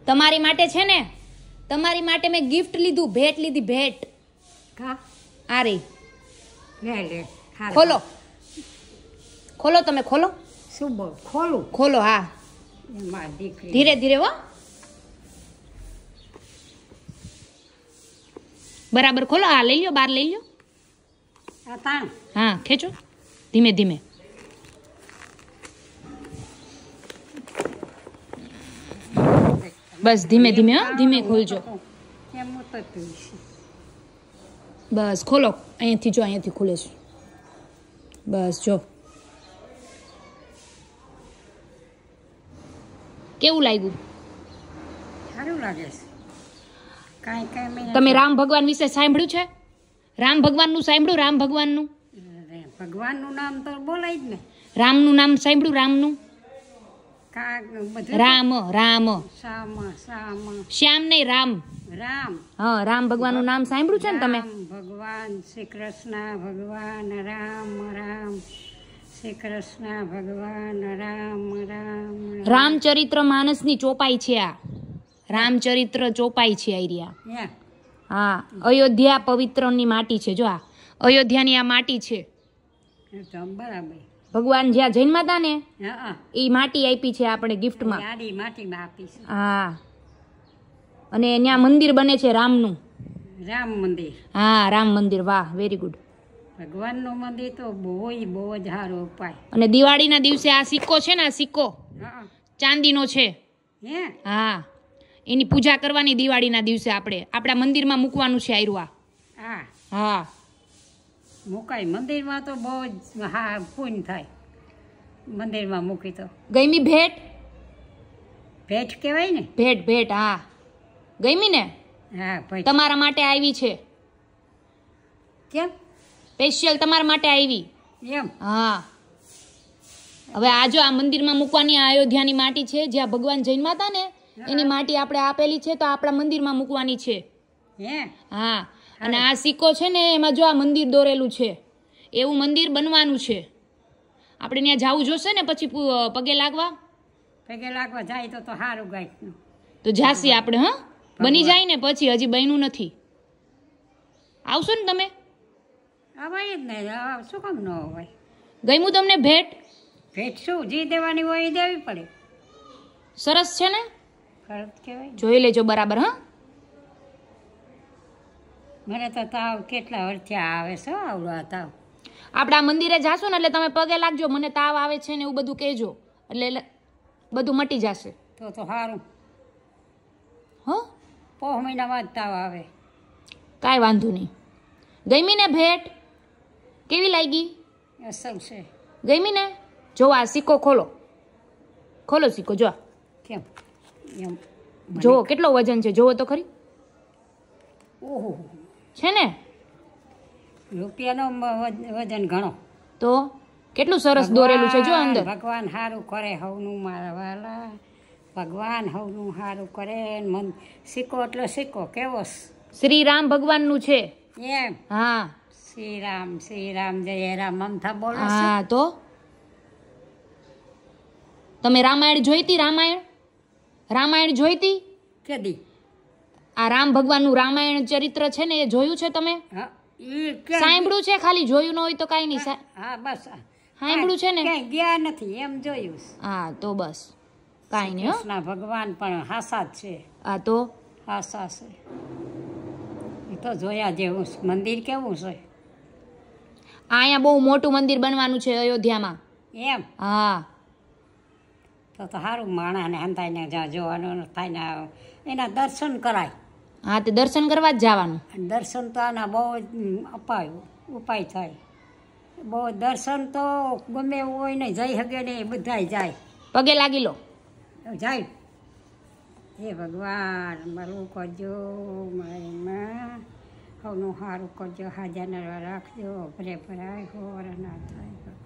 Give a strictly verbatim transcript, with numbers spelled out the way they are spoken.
તમારી માટે છે ને, તમારી માટે મેં ગિફ્ટ લીધું, ભેટ લીધી, ભેટ. કા આ રે લે લે ખોલો, ખોલો, તમે ખોલો. શું બોલ ખોલું? ખોલો. હા, એમાં દીકરી ધીરે ધીરે હો, બરાબર ખોલો. હા, લઈ લ્યો, બાર લઈ લ્યો. આ તાણ હા, ખેંચો ધીમે ધીમે. બસ ધીમે ધીમે, હા, ધીમે ખોલજો. કેમ ઉતરતું છે? બસ ખોલો, અહીંયાથી જો, અહીંયાથી ખુલે છે. બસ જો, કેવું લાગ્યું? સારું લાગે છે. કાંઈ કાંઈ મેં તમે રામ ભગવાન વિશે સાંભળ્યું છે? રામ ભગવાનનું સાંભળ્યું? રામ ભગવાનનું, ભગવાનનું નામ તો બોલાય જ ને. રામનું નામ સાંભળ્યું? રામનું, કા બધું રામ, રામ, સામ સામ શ્યામ નહીં, રામ. રામ હા, રામ ભગવાનનું નામ સાંભળ્યું છે ને તમે? રામ ભગવાન શ્રી કૃષ્ણ ભગવાન રામ રામ શ્રી કૃષ્ણ ભગવાન રામ રામ રામચરિત્ર માનસની ચોપાઈ છે આ. રામચરિત્ર ચોપાઈ છે આર્યા. હે હા, અયોધ્યા પવિત્રની માટી છે. જો આ અયોધ્યાની આ માટી છે. એ તો બરાબર. ભગવાન જ્યાં જન્મ્યા હતા ને હા, એ માટી આપી છે આપણે ગિફ્ટમાં. યાદી માટીમાં આપીશ. હા, અને ત્યાં મંદિર બને છે રામનું. રામ મંદિર. હા, રામ મંદિર. વાહ, વેરી ગુડ. ભગવાનનું મંદિર તો બહુ બહુ જ સારો ઉપાય. અને દિવાળીના દિવસે આ સિક્કો છે ને, આ સિક્કો હા ચાંદીનો છે. હે હા, એની પૂજા કરવાની દિવાળીના દિવસે આપણે આપણા મંદિરમાં મૂકવાનું છે આયરું. હા હા, મુકાય મંદિરમાં તો બહુ જ હા પૂન થાય. મંદિરમાં મૂકી તો ગઈમી ભેટ? ભેટ કહેવાય ને. ભેટ, ભેટ. હા, ગઈમી ને? હા ભાઈ. તમારા માટે આવી છે, કેમ? સ્પેશિયલ તમારા માટે આવી. એમ? હા, હવે આ જો આ મંદિરમાં મૂકવાની આ અયોધ્યાની માટી છે, જ્યાં ભગવાન જન્મ્યા હતા ને એની માટી આપણે આપેલી છે, તો આપણા મંદિરમાં મૂકવાની છે. હે હા, અને આ સિક્કો છે ને એમાં જો આ મંદિર દોરેલું છે, એવું મંદિર બનવાનું છે. આપણે ત્યાં જવું જોશે ને પછી પુ- પગે લાગવા. પગે લાગવા જાય તો તો સારું ગાય. તો જાસી આપણે. હા, બની જાય ને પછી, હજી બન્યું નથી. આવશો ને તમે? અવાય જ નહીં. આ શું કામ ન હોય? ગમ્યું તમને ભેટ? ભેટ શું જે દેવાની હોય એ દેવી પડે. સરસ છે ને? ખરત કહેવાય ને. જોઈ લેજો બરાબર. હા, મને તો તાવ કેટલા વર્ષથી આવે છે આવડો આ તાવ. આપણા મંદિરે જાશો ને એટલે તમે પગે લાગજો, મને તાવ આવે છે ને એવું બધું કહેજો, એટલે એટલે બધું મટી જશે. તો તો સારું. હો, પોહ મહિનામાં જ તાવ આવે. કાંઈ વાંધો નહીં. ગમી ને ભેટ? કેવી લાગી? અસલ છે. ગમી ને? જો આ સિક્કો ખોલો, ખોલો સિક્કો. જો કેમ એમ? જોવો કેટલો વજન છે, જોવો તો ખરી. ઓહો, છે ને? રૂપિયાનો મ- વજન ઘણો. તો કેટલું સરસ દોરેલું છે જો અંદર. ભગવાન સારું કરે હવનું મારા વાલા. ભગવાન હવનું સારું કરે. ને મન સિક્કો એટલે સિક્કો કેવો છે? શ્રી રામ ભગવાનનું છે. એમ? હા, શ્રી રામ શ્રી રામ જય રામ મમતા બોલે છે. હા. તો તમે રામાયણ જોઈતી? રામાયણ રામાયણ જોઈતી? કેદી? આ રામ ભગવાનનું રામાયણ ચરિત્ર છે ને એ જોયું છે તમે? હા ઈ ક્યાં? સાંભળ્યું છે? ખાલી જોયું ન હોય તો કાંઈ નહીં. સા- હા બસ. સાંભળ્યું છે ને? ક્યાંય ગયા નથી એમ જોયું છે. હા, તો બસ કાંઈ નહીં. હો, કૃષ્ણ ભગવાન પણ હાસા જ છે. આ તો હાસા છે. એ તો જોયા જેવું છે. મંદિર કેવું છે? આ અહીંયા બહુ મોટું મંદિર બનવાનું છે અયોધ્યામાં. એમ? હા, તો તો સારું માણસને હંતાઈને જ્યાં જોવાનું થાય ને એના દર્શન કરાય. હા, તે દર્શન કરવા જ જવાનું. અને દર્શન તો આના બહુ જ અપાય ઉપાય થાય. બહુ દર્શન તો ગમે એવું હોય ને જઈ શકે ને એ બધાય જાય. પગે લાગી લો. જાય. હે ભગવાન મારું કરજો, મારી માં સૌનું સારું કરજો, હાજર રાખજો, ભરે ભરાય હોર ના થાય.